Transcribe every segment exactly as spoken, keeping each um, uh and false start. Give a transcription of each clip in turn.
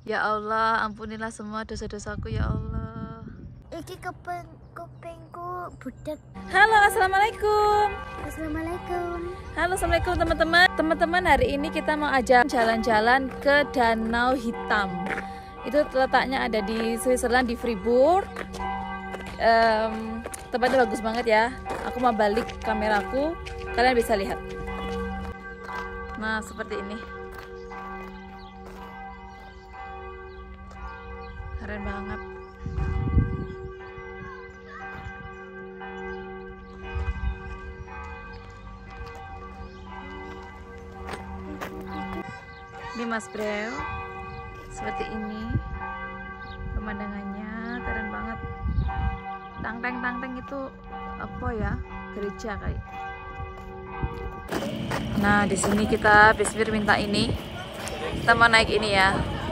Ya Allah, ampunilah semua dosa-dosaku ya Allah. Iki kepeng kupingku budak. Halo, assalamualaikum. Assalamualaikum. Halo, assalamualaikum teman-teman. Teman-teman, hari ini kita mau ajak jalan-jalan ke Danau Hitam. Itu letaknya ada di Switzerland, di Fribourg. Um, tempatnya bagus banget ya. Aku mau balik kameraku, kalian bisa lihat. Nah, seperti ini. Keren banget. Ini Mas Bro, seperti ini pemandangannya, keren banget. Tang-teng tang-teng itu apa ya? Gereja kali. Nah, di sini kita Bismir minta ini. Kita mau naik ini ya.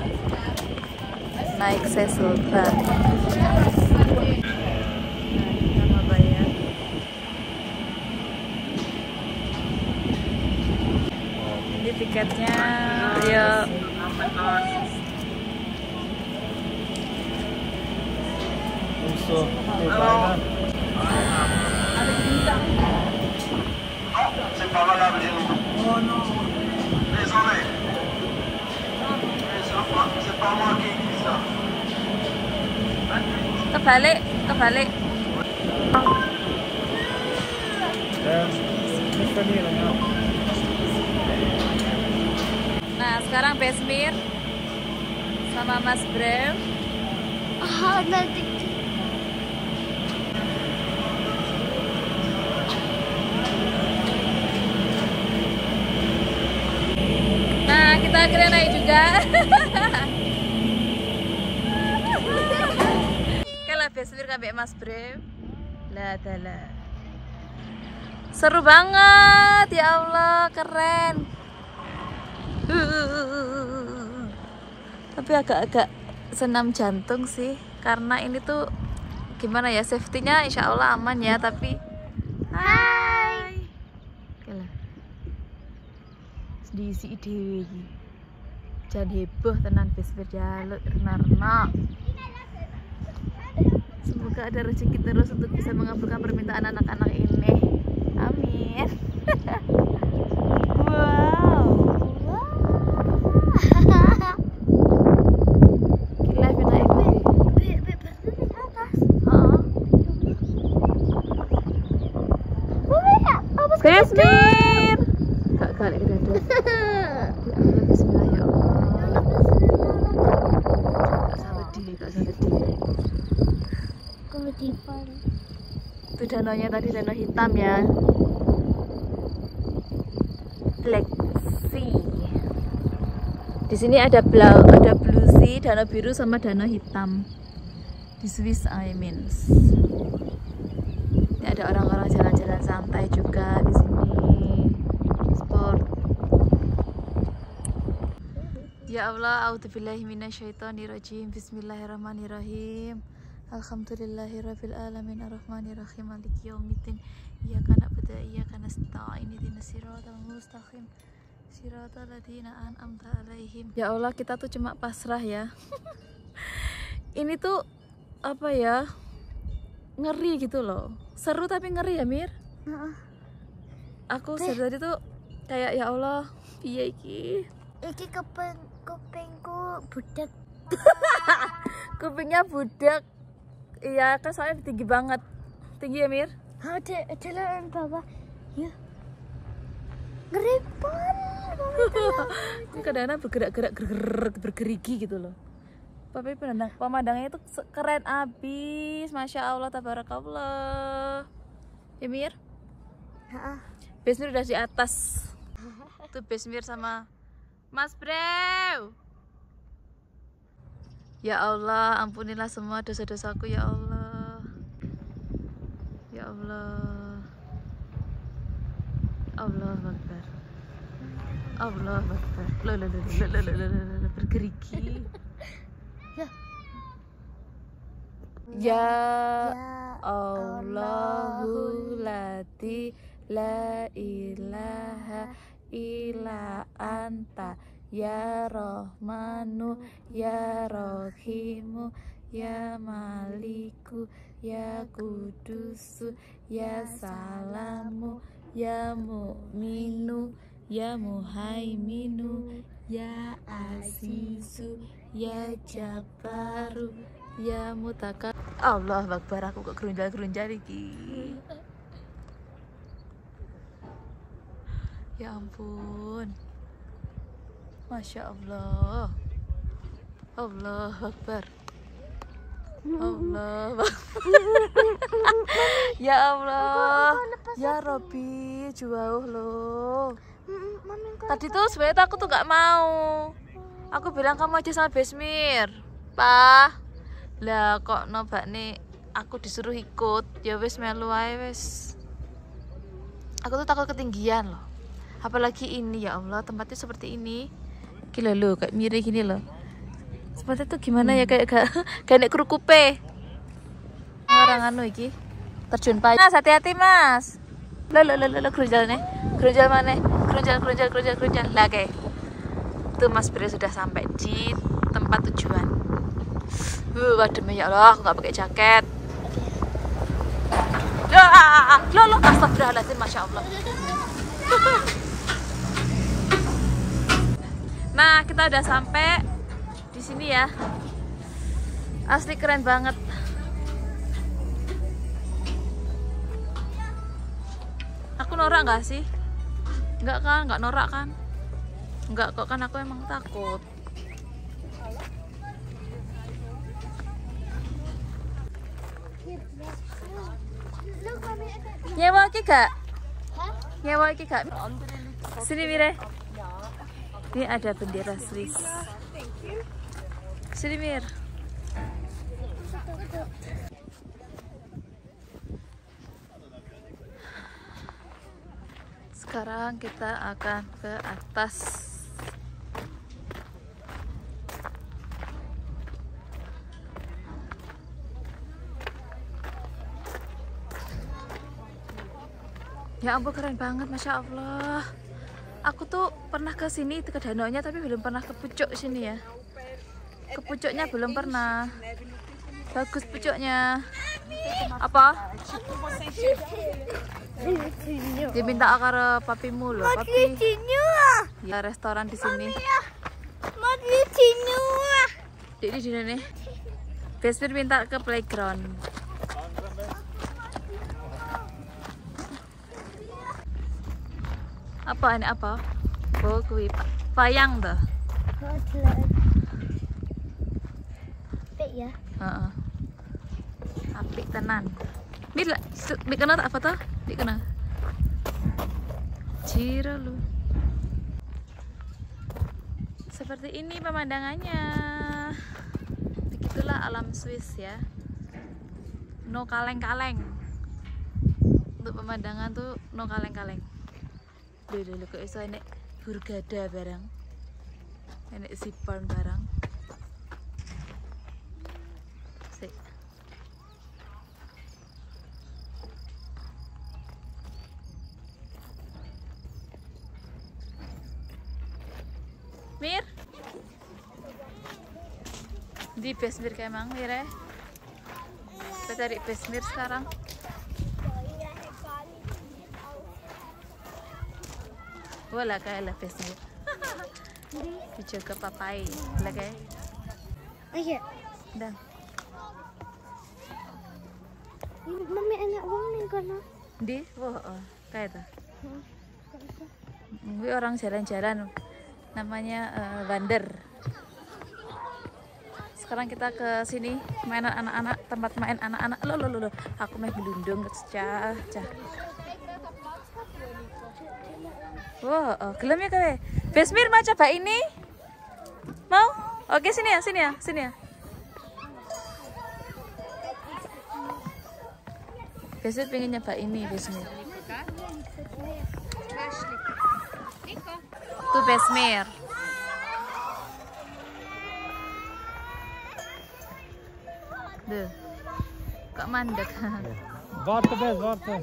Naik Sesulban. Nah, kita mau bayar. Ini tiketnya ya. C'est pas valable chez nous. Oh non. Désolé. C'est pas moi qui dis ça. Kebalik, kebalik. Nah, sekarang Bismir sama Mas Bro. Ah, nanti. Nah, kita akhirnya naik juga. Kalau Bismir sampai Mas Bro. Lah, lah. Seru banget, ya Allah, keren. Uh, tapi agak-agak senam jantung sih, karena ini tuh gimana ya, safety-nya insya Allah aman ya, tapi hai Kela diisi ide iki jangan heboh tenan Bismir jaluk rena-rena. Semoga ada rezeki terus untuk bisa mengabulkan permintaan anak-anak ini, amin. Wow, gila naik Bismir, gak kali ke dada. Ya Allah, Bismillah ya Allah. Gak salah di, gak salah di. Kemetipan. Itu danaunya tadi, danau hitam ya. Black Sea. Di sini ada blue, ada blue sea, danau biru sama danau hitam. Di Swiss, I mean. Ini ada orang-orang jalan-jalan santai juga di sini. Sport. Ya Allah, a'udzubillahi minasyaitonirrajim. Bismillahirrahmanirrahim. Alhamdulillahirabbil alamin arrahmanirrahim maliki yaumiddin. Iyyaka na'budu wa iyyaka nasta'in ihdinas siratal mustaqim siratal ladzina an'amta 'alaihim. Ya Allah, kita tuh cuma pasrah ya. Ini tuh apa ya? Ngeri gitu loh. Seru tapi ngeri ya, Mir? Heeh. Aku dari tadi tuh kayak ya Allah, piye iki? Iki kepeng kupingku budak. Kupingnya budak. Iya, kan soalnya tinggi banget. Tinggi ya, Mir? Ada jalan bawah. Ya. Ngeripan. Ini kadang-kadang bergerak-gerak bergerak bergerigi gitu loh. Tapi pemandangan pemandangannya itu keren abis, masya Allah, tabarakallah. Ya, Mir? Heeh. Bismir udah di atas. Tuh Bismir sama Mas Bro. Ya Allah, ampunilah semua dosa-dosaku ya Allah. Ya Allah. Allah Akbar. Allah Akbar. Loh, loh, loh, loh, loh, loh, loh, loh, bergerigi. Ya. Ya Ya Allahu lati la ilaha illa anta ya Rahmanu, ya Rahimu, ya Maliku, ya Kudusu, ya Salamu, ya Mu'minu, ya Muhaiminu, ya Azizu, ya Jabbaru, ya Mutaka. Allah Akbar, aku kok gerunjal-gerunjal iki. Ya ampun, Masya Allah. Allah Akbar. Allah ya Allah, ya Robbi, jauh loh. Tadi tuh sebenarnya aku tuh gak mau. Aku bilang kamu aja sama Besmir, Pak. Lah kok nobak nih aku disuruh ikut. Ya wes melu ae wes. Aku tuh takut ketinggian loh. Apalagi ini, ya Allah, tempatnya seperti ini. Gila loh, kayak mirip gini loh. Seperti itu gimana ya, kayak gak kayak kru kupe. Orang anu iki terjun payung. Mas, hati-hati Mas. Lo lo lo lo gerunjal nih. Gerunjal mana? Gerunjal gerunjal gerunjal gerunjal. Lah kayak. Tuh Mas Bre sudah sampai di tempat tujuan. Uh, waduh ya Allah, aku nggak pakai jaket. Lo lo lo astagfirullahaladzim, Masya Allah. Nah, kita udah sampai di sini ya. Asli keren banget. Aku norak nggak sih? Nggak kan? Nggak norak kan? Nggak kok, kan aku emang takut. Nyewa iki gak? Nyewa iki gak? Sini Mire. Ini ada bendera Swiss. Sini Mir. Sekarang kita akan ke atas. Ya ampun, keren banget, Masya Allah. Aku tuh pernah ke sini, ke danaunya, tapi belum pernah ke pucuk sini ya. Ke pucuknya belum pernah. Bagus pucuknya. Apa? Diminta akar papimu loh, papi. Ya restoran di sini. Jadi di sini. Besmir minta ke playground. Apa ini apa? Oh, kui payang dah. Apik ya. Heeh. Apik tenan. Mir, dik kena tak foto? Dik kena. Ciro lu. Seperti ini pemandangannya. Begitulah alam Swiss ya. No kaleng-kaleng. Untuk pemandangan tuh no kaleng-kaleng. Dulu kok iso enek hurgada barang, enek zipporn barang. Sik. Mir, di Besmir kayak emang Mir ya. Kita cari Besmir sekarang. Wala kayak lah Besmir. Dijaga papai, lagi. Iya. Dan. Mami enak uang nih kono. Di, wah, oh, kayak itu. Ini orang jalan-jalan, namanya uh, wander. Sekarang kita ke sini mainan anak-anak, tempat main anak-anak. Lo lo lo lo, aku main gelundung, cah cah. Wow, oh, gelem ya kowe. Besmir mau coba ini? Mau? Oke, sini ya, sini ya, sini ya. Besmir pengen nyoba ini, Besmir. Tuh Besmir. Duh. Kok mandek. Warte, Bes, warte.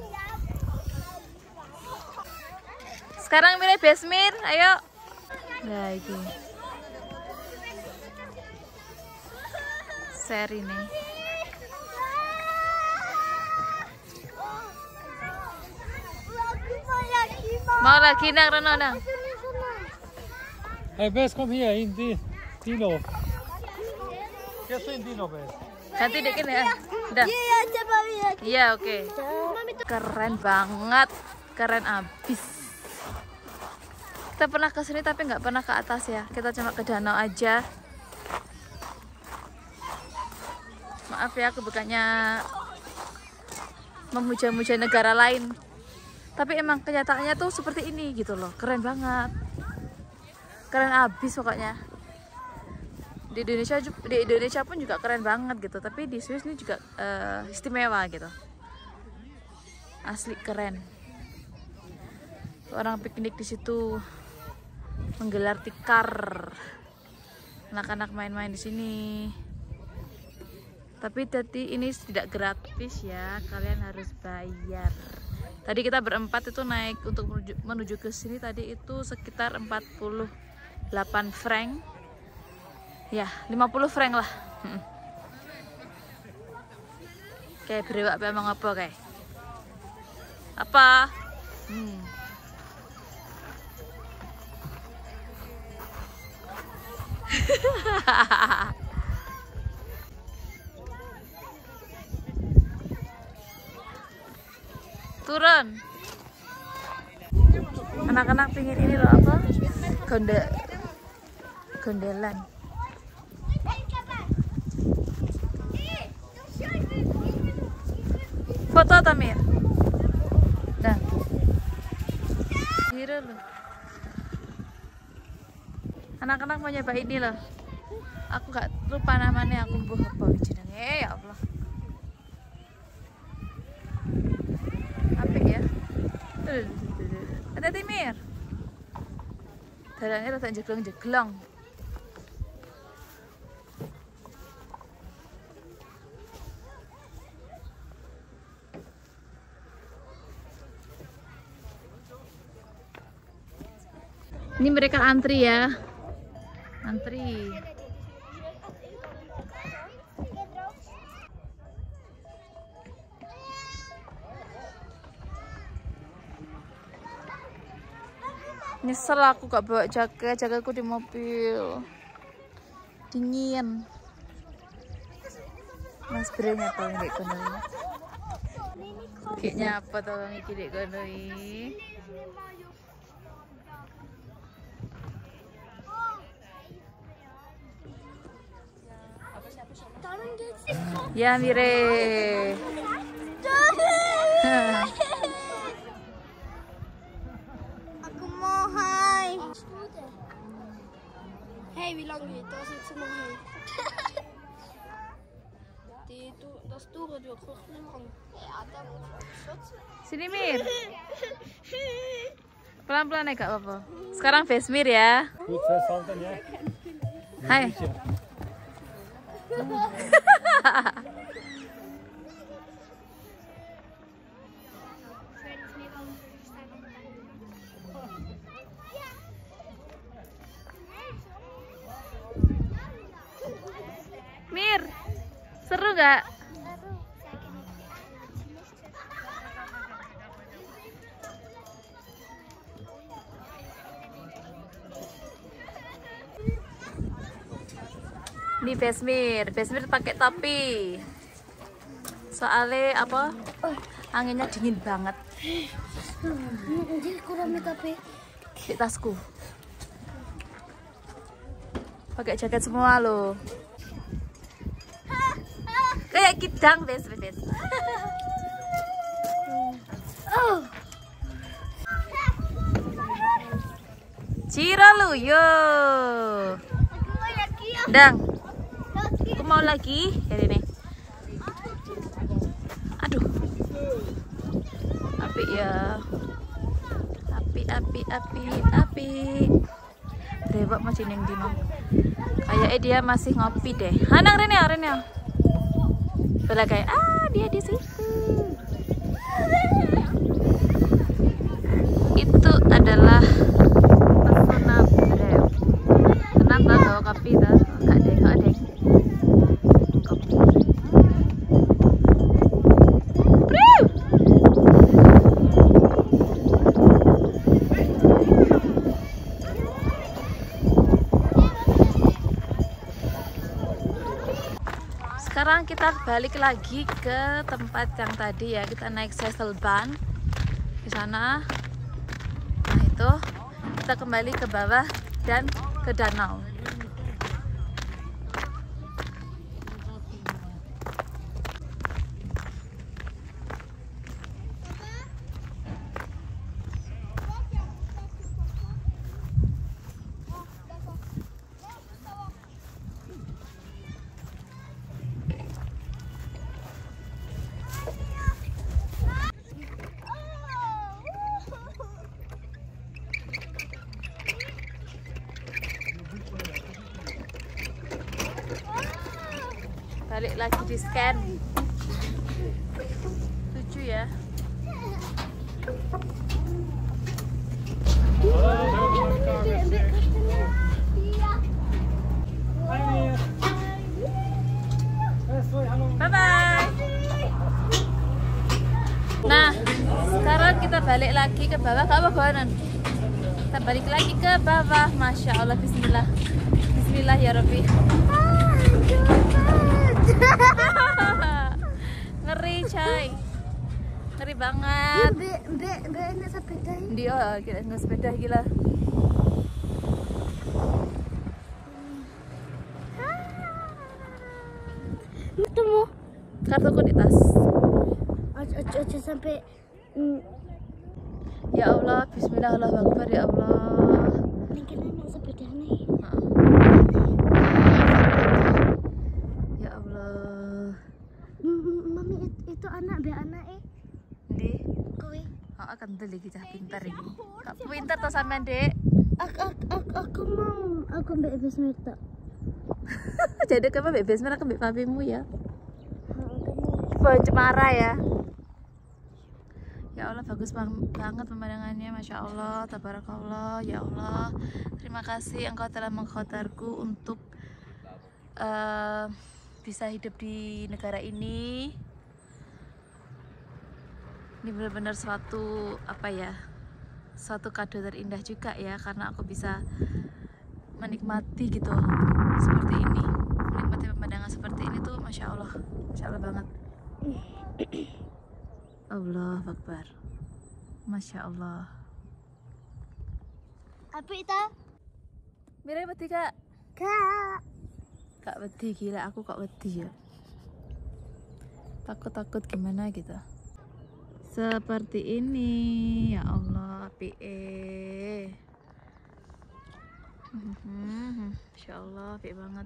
Sekarang milih Besmir, ayo. Nah, ini. seri nih. Mau lagi nang Reno nang. Hey, Bess, kom hier, in die dino. Kijk in dino, Bess. Ganti dek ini ya. Udah. Iya, coba lihat. Iya, oke. Keren banget. Keren abis. Kita pernah ke sini tapi nggak pernah ke atas ya. Kita cuma ke danau aja. Maaf ya, aku bukannya memuja-muja negara lain. Tapi emang kenyataannya tuh seperti ini gitu loh. Keren banget. Keren abis pokoknya. Di Indonesia di Indonesia pun juga keren banget gitu. Tapi di Swiss ini juga uh, istimewa gitu. Asli keren. Orang piknik di situ, menggelar tikar. Anak-anak main-main di sini. Tapi tadi ini tidak gratis ya, kalian harus bayar. Tadi kita berempat itu naik untuk menuju, menuju ke sini tadi itu sekitar empat puluh delapan franc. Ya, lima puluh franc lah. Hmm. Kayak berewak memang apa kayak? Apa? Hmm. Turun. Anak-anak pingin ini loh apa? Gondel, gondelan. Foto Tamir. Dah. Hero loh. Anak-anak mau nyoba ini loh. Aku gak lupa namanya, aku mbuh apa jenenge ya Allah. Apik ya. Ada Timir. Dalannya rada jeglong-jeglong. Ini mereka antri ya. Antri. Nyesel aku gak bawa jaket, jaketku di mobil. Dingin. Mas Bre nyapa ini kono. Kayaknya apa tuh iki dek kono iki? Ya Mire. Aku mau hai. Hey, wie lange geht das jetzt noch hin? Die, du, das Dure, du kochst nicht lang. Ja, dann Schutz. Sini Mir. Pelan-pelan ya gak apa-apa. Sekarang face Mir ya. Goed vasthouden, ja. Hai. Mir, seru gak? Ini Besmir, Besmir pakai topi. Soalnya apa? Anginnya dingin banget. Jadi kurang tapi Di tasku. Pakai jaket semua loh. Kayak kidang Bes, Bes. oh. Cira lu, yo. Aku mau lagi ya. Dang. Aku mau lagi, kayak ini. Aduh. Api ya. Api, api, api, api. Brewok masih neng di mau. Kayaknya dia masih ngopi deh. Hanang Rene, Rene. Bela kayak ah dia di situ. Itu adalah pesona Brewok. Kenapa bawa kopi dah? Kak deh, kak deh. Kopi. Sekarang kita balik lagi ke tempat yang tadi ya, kita naik Seselbahn di sana. Nah itu kita kembali ke bawah dan ke danau. Balik lagi di scan. Lucu ya. Bye bye. Nah, sekarang kita balik lagi ke bawah. Ke bawah kanan. Kita balik lagi ke bawah. Masya Allah, Bismillah. Bismillah ya Rabbi. Ngeri coy, ngeri banget. Mbak, mbak, mbak enak sepeda. Dia kita nggak sepeda gila. Ketemu. Kartuku di tas. Ojo, ojo, ojo sampai. mm, Ya Allah, Bismillah, Allahu Akbar ya Allah. Mungkin enak sepeda nih. Ya Allah. Mm, Mami itu, itu anak be anak eh. Di, Kowe. oh, akan beli kita pintar ini. Kak pintar tuh sampean dek. Aku, aku, aku, aku mau. Aku mbak Bismillah. Jadi kamu bebas mereka mbak papimu ya. Pohon cemara ya. Ya Allah, bagus bang banget pemandangannya, Masya Allah, Tabarakallah. Ya Allah, terima kasih Engkau telah mengkhotarku untuk uh, bisa hidup di negara ini. Ini benar-benar suatu apa ya, suatu kado terindah juga ya, karena aku bisa menikmati gitu seperti ini, menikmati pemandangan seperti ini tuh Masya Allah, Masya Allah banget. Allah Akbar, Masya Allah. Apa itu? Mirai wedi kak? Kak. Kak wedi, gila aku kak wedi ya. Takut-takut gimana gitu. Seperti ini, ya Allah, P E. Masya Allah, P E banget.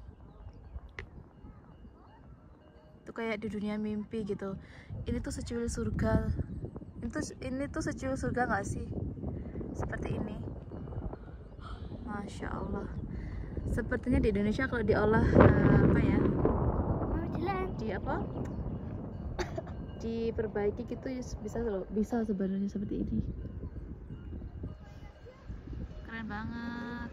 Itu kayak di dunia mimpi gitu. Ini tuh secuil surga. Ini tuh, ini tuh secuil surga nggak sih? Seperti ini. Masya Allah. Sepertinya di Indonesia kalau diolah uh, apa ya? Mau jalan. Di apa? Diperbaiki gitu bisa bisa sebenarnya seperti ini. Keren banget.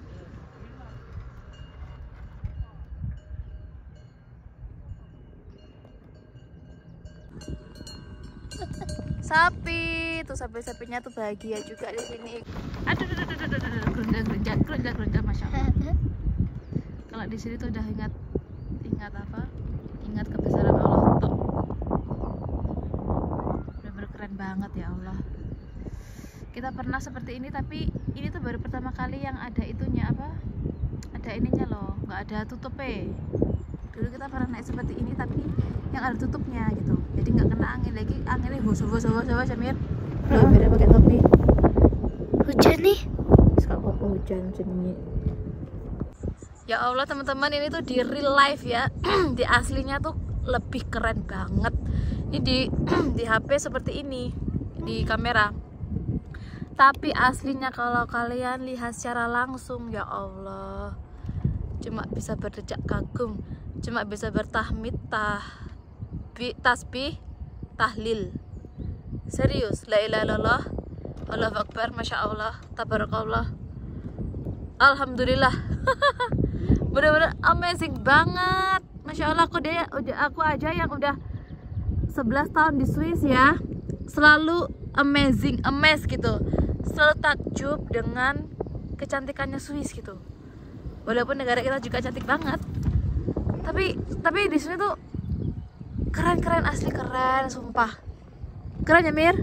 Sapi tuh, sapi-sapinya tuh bahagia juga di sini. Aduh, aduh, aduh, aduh, aduh, gerunjang, gerunjang, gerunjang, gerunjang, Masya Allah. Kalau di sini tuh udah ingat, ingat apa? Ingat kebesaran Allah tuh. Bener-bener keren banget ya Allah. Kita pernah seperti ini, tapi ini tuh baru pertama kali yang ada itunya apa? Ada ininya loh, nggak ada tutupnya. Dulu kita pernah naik seperti ini tapi yang ada tutupnya gitu, jadi nggak kena angin lagi. Anginnya bos-bos bos bos Samir. Udah beda pakai topi. Hujan nih. Sekarang kok hujan sini. Ya Allah teman-teman, ini tuh di real life ya. Di aslinya tuh lebih keren banget. Ini di di H P seperti ini, di kamera. Tapi aslinya kalau kalian lihat secara langsung, ya Allah, cuma bisa berdecak kagum, cuma bisa bertahmid, tah, tasbih, tahlil. Serius, la ilaha illallah, Allahu Akbar, Masya Allah, Tabarakallah, Alhamdulillah. Bener-bener amazing banget, Masya Allah. Aku deh, udah aku aja yang udah sebelas tahun di Swiss ya, selalu amazing, amazed gitu, selalu takjub dengan kecantikannya Swiss gitu. Walaupun negara kita juga cantik banget, Tapi tapi di sini tuh keren-keren, asli keren, sumpah. Keren ya Mir?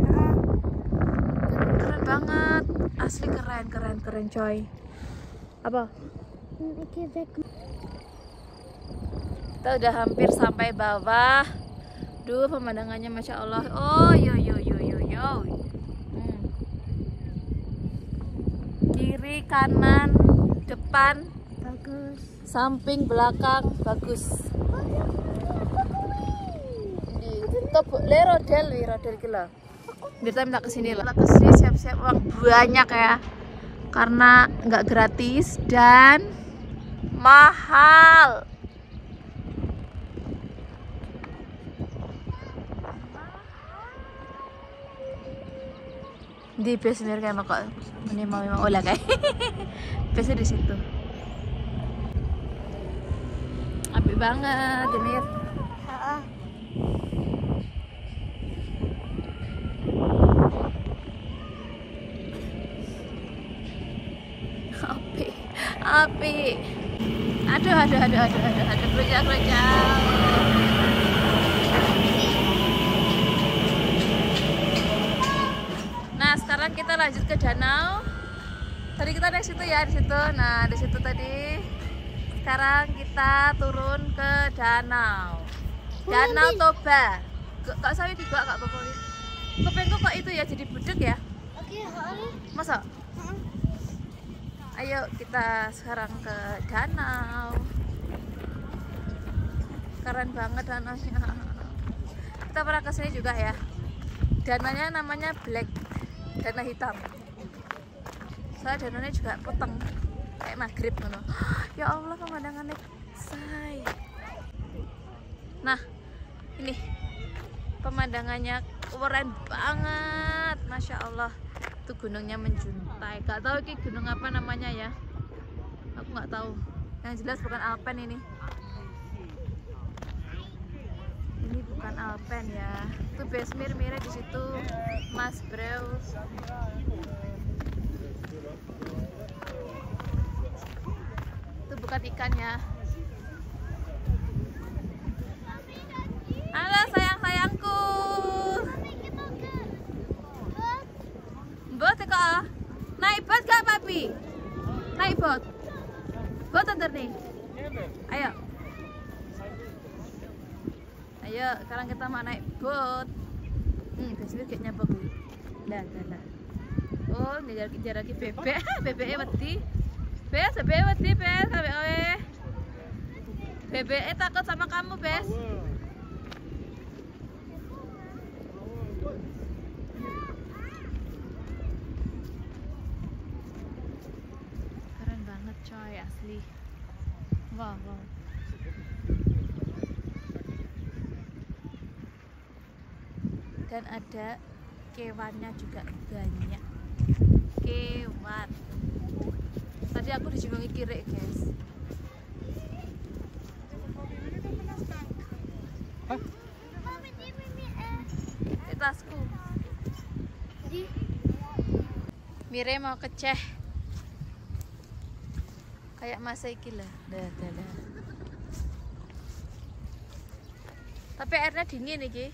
Keren banget, asli keren, keren, keren coy. Apa? Kita udah hampir sampai bawah. Duh, pemandangannya masya Allah. Oh yo yo yo yo yo. Hmm. Kiri, kanan, depan bagus, samping, belakang bagus. Top le rodel, wi rodel kilo. Kita minta kesini lah. Kesini siap-siap uang banyak ya, karena nggak gratis dan mahal. Di base Mir kayak kok ini mau memang olah kayak base di situ. Apik banget ya Mir. Heeh. Apik, apik. Aduh, aduh, aduh, aduh, aduh, aduh, kerja, kerja. Nah, sekarang kita lanjut ke danau. Tadi kita dari situ ya, di situ. Nah, di situ tadi. Sekarang kita turun ke danau. Danau Toba. Kak Sawi juga Kak Bapak. Kepengku kok itu ya jadi budek ya? Oke, heeh. Masa? Ayo kita sekarang ke danau. Keren banget danaunya. Kita pernah kesini juga ya. Danaunya namanya Black, danau hitam. Soalnya danaunya juga peteng, kayak maghrib gitu. Ya Allah, pemandangannya say. Nah, ini pemandangannya keren banget, masya Allah. Itu gunungnya menjuntai, gak tahu ini gunung apa namanya ya, aku nggak tahu. Yang jelas bukan Alpen ini. Ini bukan Alpen ya. Itu Besmir mirip di situ, Mas Bro. Itu bukan ikan ya. Halo sayang-sayangku. Bot kok? Naik bot gak papi? Naik bot? Bot antar nih. Ayo. Ayo, sekarang kita mau naik bot. Hmm, biasanya kayak nyabak. Lah, lah, lah. Oh, ngejar-ngejar lagi bebek. Bebeknya wedi. Bes, bebek wedi, Bes. Kabeh. Bebeknya takut sama kamu, Bes. Coy, asli. Wow, wow. Dan ada kewannya juga banyak. Kewan. Tadi aku dijungi kiri, guys. Hah? Di tasku. Mire mau keceh. Kayak masa iki lah. Dah, dah, dah. Tapi airnya dingin iki.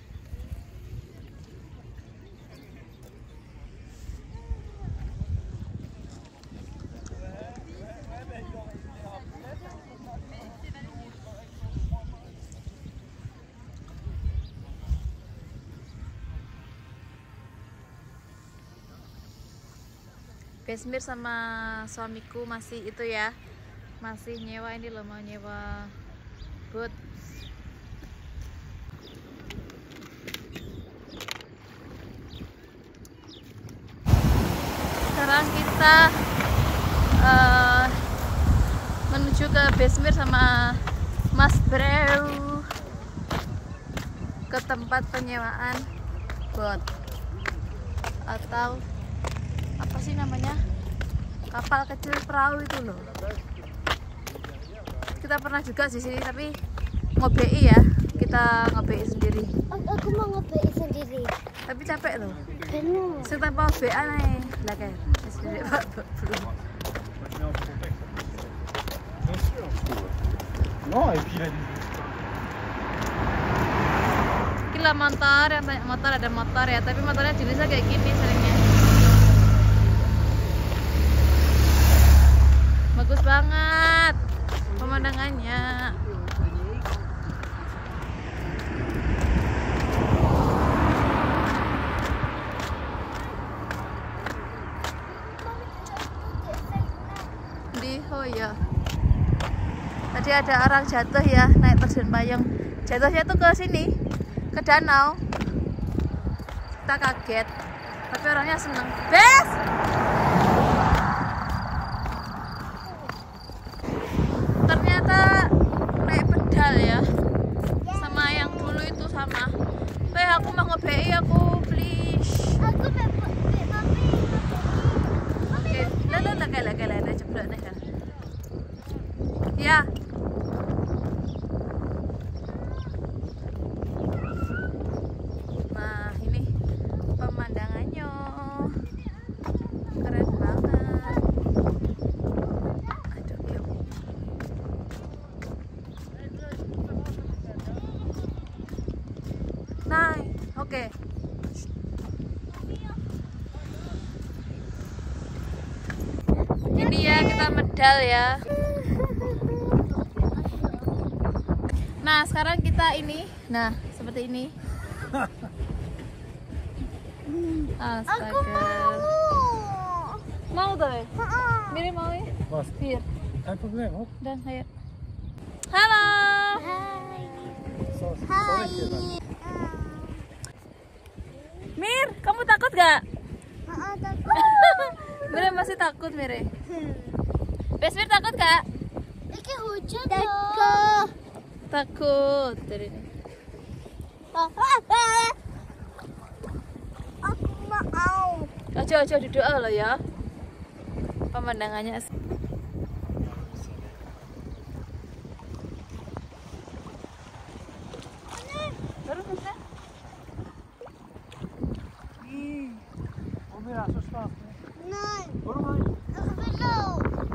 Besmir sama suamiku masih itu ya. Masih nyewa ini loh, mau nyewa boat. Sekarang kita uh, menuju ke Besmir sama Mas Bro, ke tempat penyewaan boat atau apa sih namanya, kapal kecil perahu itu loh. Kita pernah juga di sini tapi ngobei ya, kita ngobei sendiri. Aku mau ngobei sendiri. Tapi capek loh. Benar. Saya tanpa ngobean nih, lah kayak sendiri Pak belum. Non, et puis il a dit. Gila motor, yang tanya motor ada motor ya, tapi motornya jenisnya kayak gini seringnya. Bagus banget pemandangannya. Di oh ya. Tadi ada orang jatuh ya, naik terjun payung. Jatuhnya tuh ke sini, ke danau. Kita kaget, tapi orangnya seneng. Bes! Ternyata naik pedal ya, sama yang dulu itu sama. Be, aku mau nge-B I aku, please. Aku mau mami. Oke, lalu lah kayak kayak ada jeblok nih kan. Ya. Nah, ini pemandangannya. Keren banget. Aduh, yuk. Nah, oke. Ini ya kita medal ya. Nah, sekarang kita ini, nah seperti ini. Astaga. Mau tuh? Mirip mau ya? Mas, Biar. un peu même, hop. Dan ayo. Halo. Ça, ça aurait été mal. Mir, kamu takut gak? Heeh, takut. Mire masih takut Mire. Bes Mir takut gak? Iki hujan loh. Takut dari ini. Aku mau. Ojo ojo doa lo ya. Pemandangannya. Baru bisa. On met là, ce soir. Nee, Oh, non, non. aku belum.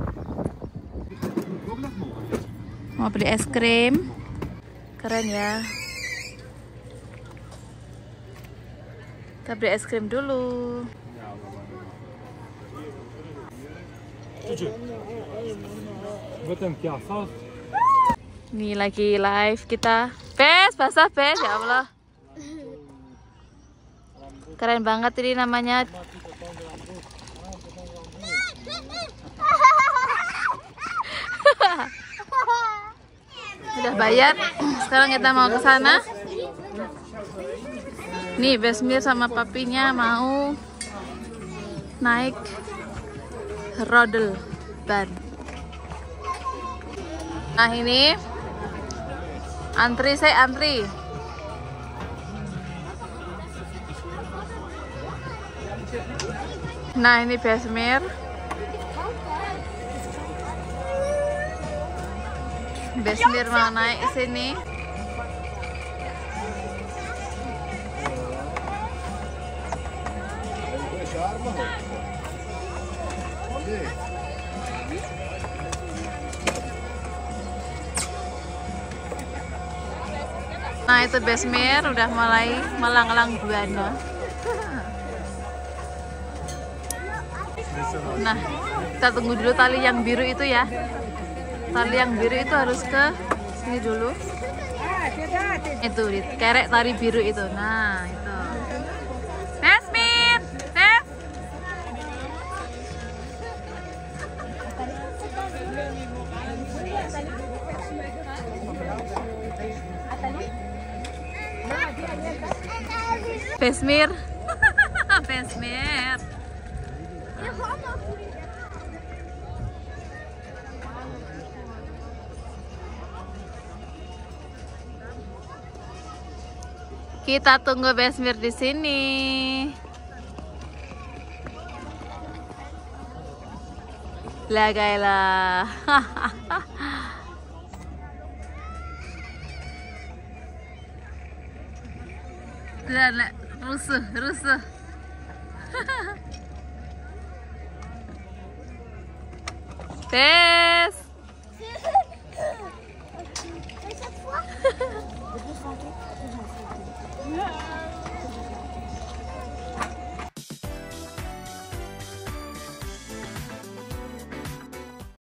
Mau beli es krim. Keren ya. Kita beli es krim dulu. Buatan kiasan. Nih lagi live kita. Bes, basah Bes, ya Allah. Keren banget ini namanya. Udah bayar. Sekarang kita mau ke sana. Nih Besmir sama papinya mau naik rodel ban. Nah ini antri, saya antri. Nah ini Besmir. Besmir mau naik sini. Nah itu Besmir udah mulai melang-lang buana. Nah kita tunggu dulu tali yang biru itu ya. Tali yang biru itu harus ke sini dulu. Itu kerek tali biru itu. Nah itu. Besmir, Bes. Besmir. Besmir. Kita tunggu Besmir di sini. Lah gailah. Lah lah rusuh, rusuh. Bes.